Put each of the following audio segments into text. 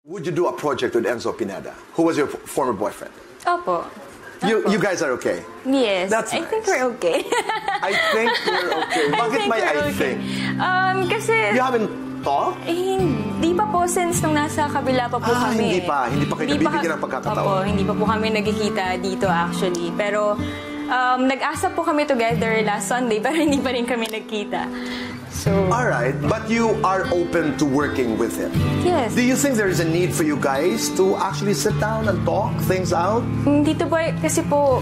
Would you do a project with Enzo Pineda, who was your former boyfriend? Opo. You guys are okay? Yes. That's I nice. think we're okay. I think we're okay. Bakit may I think? Kasi... You haven't talked? Hindi pa po since nung nasa kabila pa po kami. Hindi pa kayo nabibigyan ng pagkakataon. Opo, hindi pa po kami nagkikita dito actually. Pero nag-asa po kami together last Sunday pero hindi pa rin kami nagkita. So, alright, but you are open to working with him? Yes. Do you think there is a need for you guys to actually sit down and talk things out? Dito po, kasi po,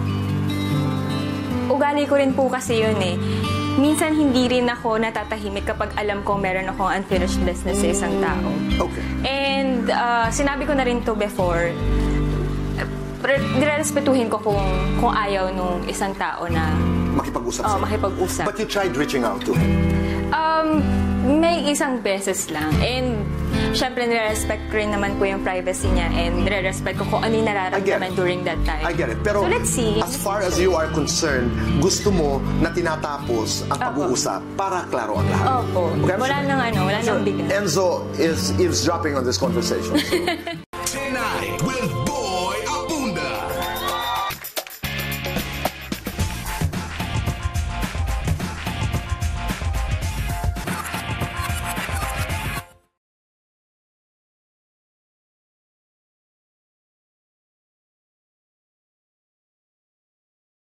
ugali ko rin po kasi yun eh. Minsan hindi rin ako natatahimik kapag alam ko meron akong unfinished business sa isang tao. Okay. And sinabi ko na rin to before, nirerespetuhin ko kung ayaw nung isang tao na makipag-usap sa'yo. Makipag-usap. But you tried reaching out to him? May isang beses lang. And syempre nire-respect ko rin naman po yung privacy niya and nire-respect ko kung ano yung nararamdaman during that time. I get it. Pero so let's see. As far as you are concerned, gusto mo na tinatapos ang pag-uusap para klaro ang lahat. Opo. Okay, Wala nang bigat. Enzo is eavesdropping on this conversation. So